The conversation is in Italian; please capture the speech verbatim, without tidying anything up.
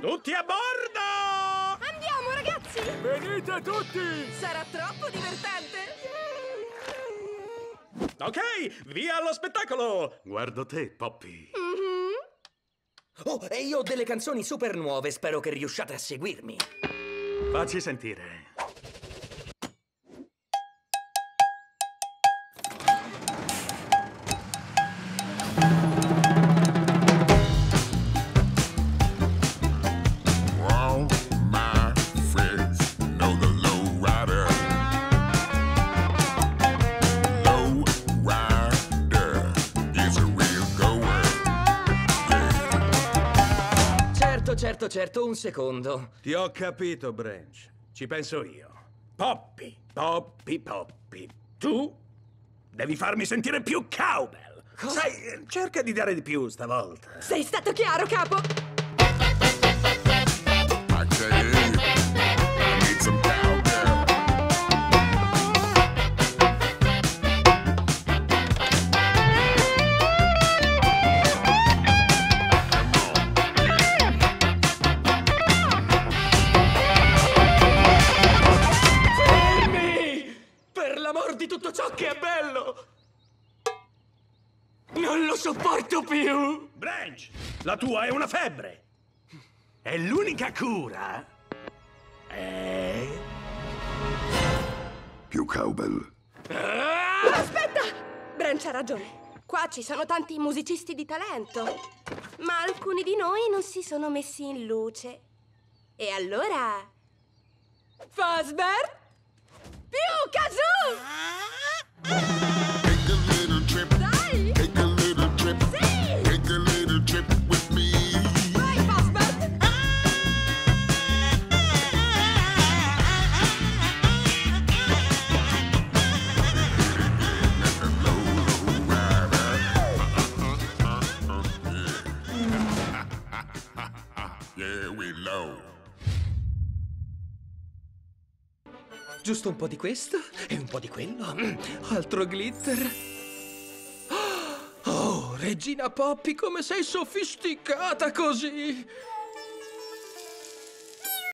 Tutti a bordo! Andiamo, ragazzi! Venite tutti! Sarà troppo divertente! Ok, via allo spettacolo! Guardo te, Poppy. Mm-hmm. Oh, e io ho delle canzoni super nuove, spero che riusciate a seguirmi. Facci sentire. Certo, certo, un secondo. Ti ho capito, Branch. Ci penso io. Poppy, Poppy, Poppy. Tu devi farmi sentire più cowbell. Cosa? Sai, cerca di dare di più stavolta. Sei stato chiaro, capo! Di tutto ciò che è bello! Non lo sopporto più! Branch, la tua è una febbre! E l'unica cura è... più cowbell. Ah! Aspetta! Branch ha ragione. Qua ci sono tanti musicisti di talento, ma alcuni di noi non si sono messi in luce. E allora... Fazbear? Più kazoo! Take a little trip. Dai! Take a little trip. Sì! Take a little trip with me. Vai, Fazbear! Yeah, we low. Giusto un po' di questo e un po' di quello. Altro glitter. Oh, Regina Poppy, come sei sofisticata così!